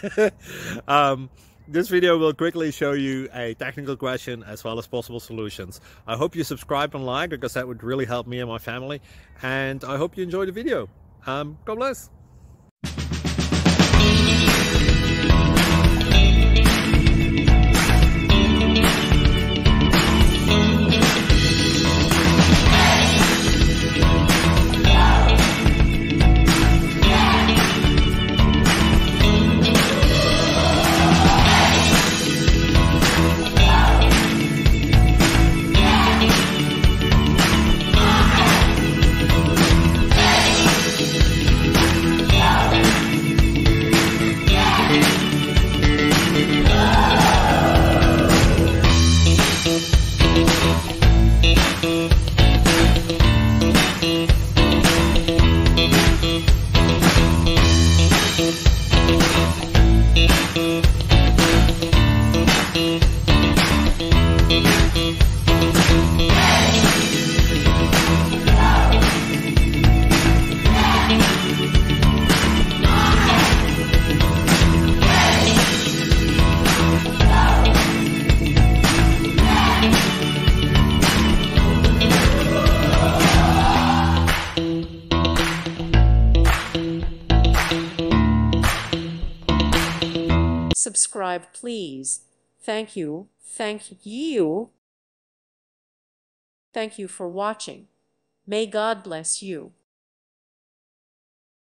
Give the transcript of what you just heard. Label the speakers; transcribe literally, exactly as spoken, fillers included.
Speaker 1: um, this video will quickly show you a technical question as well as possible solutions. I hope you subscribe and like, because that would really help me and my family. And I hope you enjoy the video. Um, God bless.
Speaker 2: Subscribe, please. Thank you. Thank you. Thank you for watching. May God bless you.